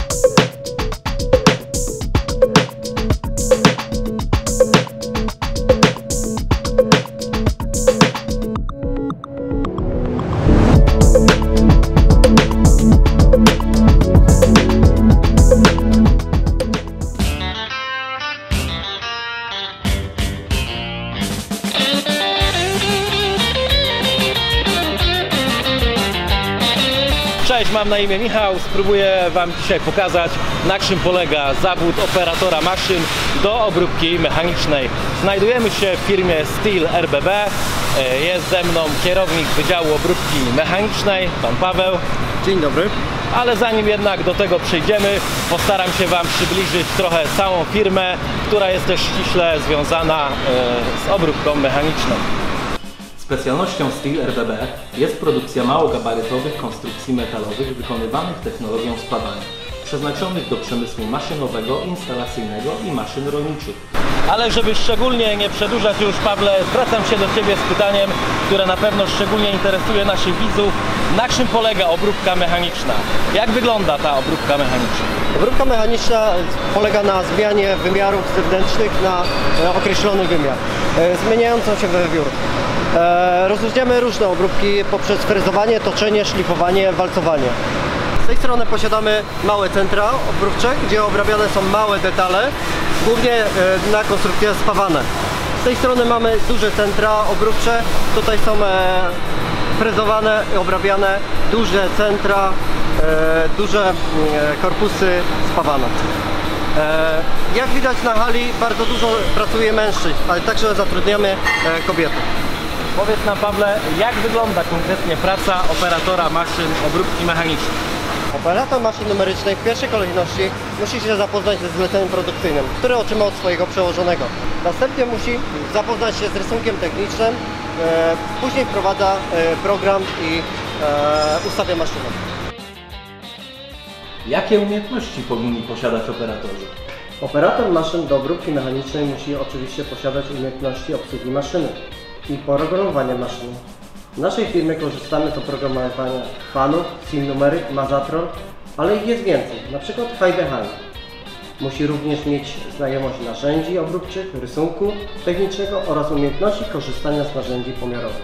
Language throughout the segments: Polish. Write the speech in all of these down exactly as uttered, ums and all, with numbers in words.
Cześć, mam na imię Michał. Spróbuję Wam dzisiaj pokazać, na czym polega zawód operatora maszyn do obróbki mechanicznej. Znajdujemy się w firmie Stihl R B B. Jest ze mną kierownik Wydziału Obróbki Mechanicznej, pan Paweł. Dzień dobry. Ale zanim jednak do tego przejdziemy, postaram się Wam przybliżyć trochę całą firmę, która jest też ściśle związana z obróbką mechaniczną. Specjalnością Stihl R B B jest produkcja małogabarytowych konstrukcji metalowych wykonywanych technologią spadań, przeznaczonych do przemysłu maszynowego, instalacyjnego i maszyn rolniczych. Ale żeby szczególnie nie przedłużać już, Pawle, zwracam się do Ciebie z pytaniem, które na pewno szczególnie interesuje naszych widzów. Na czym polega obróbka mechaniczna? Jak wygląda ta obróbka mechaniczna? Obróbka mechaniczna polega na zmianie wymiarów zewnętrznych na określony wymiar, zmieniającą się we wiewiór. Rozróżniamy różne obróbki poprzez frezowanie, toczenie, szlifowanie, walcowanie. Z tej strony posiadamy małe centra obróbcze, gdzie obrabiane są małe detale, głównie na konstrukcje spawane. Z tej strony mamy duże centra obróbcze, tutaj są frezowane i obrabiane duże centra, duże korpusy spawane. Jak widać na hali bardzo dużo pracuje mężczyzn, ale także zatrudniamy kobiety. Powiedz nam, Pawle, jak wygląda konkretnie praca operatora maszyn obróbki mechanicznej? Operator maszyn numerycznej w pierwszej kolejności musi się zapoznać ze zleceniem produkcyjnym, które otrzymał od swojego przełożonego. Następnie musi zapoznać się z rysunkiem technicznym, e, później wprowadza e, program i e, ustawia maszynę. Jakie umiejętności powinni posiadać operatorzy? Operator maszyn do obróbki mechanicznej musi oczywiście posiadać umiejętności obsługi maszyny i programowania maszyny. W naszej firmie korzystamy z oprogramowania fanów, sim numeryk, Mazatron, ale ich jest więcej, na przykład High Behind. Musi również mieć znajomość narzędzi obróbczych, rysunku technicznego oraz umiejętności korzystania z narzędzi pomiarowych.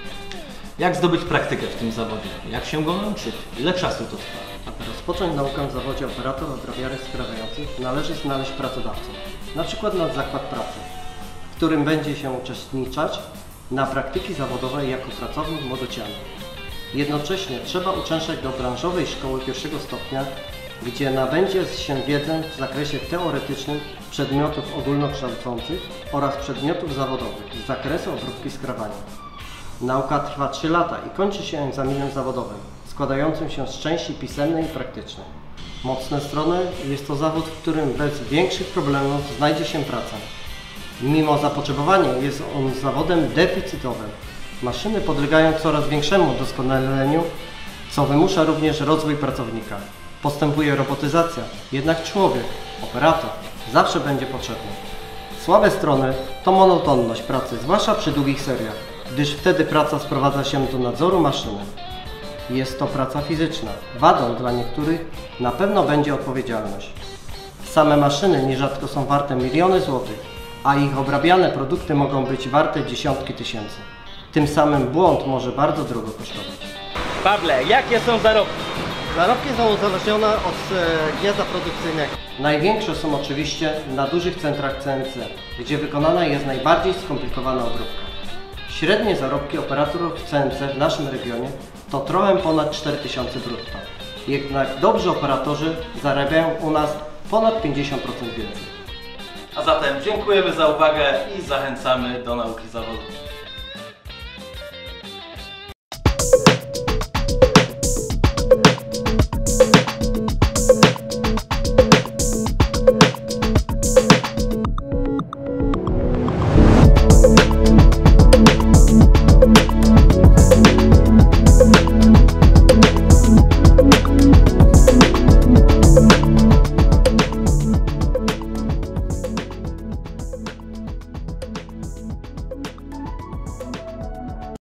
Jak zdobyć praktykę w tym zawodzie? Jak się go nauczyć? Ile czasu to trwa? Aby rozpocząć naukę w zawodzie operator obrabiarek sprawiających, należy znaleźć pracodawcę, na przykład na zakład pracy, w którym będzie się uczestniczać na praktyki zawodowej jako pracownik młodociany. Jednocześnie trzeba uczęszczać do branżowej szkoły pierwszego stopnia, gdzie nabędzie się wiedzę w zakresie teoretycznym przedmiotów ogólnokształcących oraz przedmiotów zawodowych z zakresu obróbki skrawania. Nauka trwa trzy lata i kończy się egzaminem zawodowym, składającym się z części pisemnej i praktycznej. Mocne strony jest to zawód, w którym bez większych problemów znajdzie się praca. Mimo zapotrzebowania jest on zawodem deficytowym. Maszyny podlegają coraz większemu doskonaleniu, co wymusza również rozwój pracownika. Postępuje robotyzacja, jednak człowiek, operator, zawsze będzie potrzebny. Słabe strony to monotonność pracy, zwłaszcza przy długich seriach, gdyż wtedy praca sprowadza się do nadzoru maszyny. Jest to praca fizyczna. Wadą dla niektórych na pewno będzie odpowiedzialność. Same maszyny nierzadko są warte miliony złotych, a ich obrabiane produkty mogą być warte dziesiątki tysięcy. Tym samym błąd może bardzo drogo kosztować. Pawle, jakie są zarobki? Zarobki są uzależnione od e, gniazda produkcyjnego. Największe są oczywiście na dużych centrach C N C, gdzie wykonana jest najbardziej skomplikowana obróbka. Średnie zarobki operatorów C N C w naszym regionie to trochę ponad cztery tysiące brutto. Jednak dobrzy operatorzy zarabiają u nas ponad pięćdziesiąt procent więcej. A zatem dziękujemy za uwagę i zachęcamy do nauki zawodu.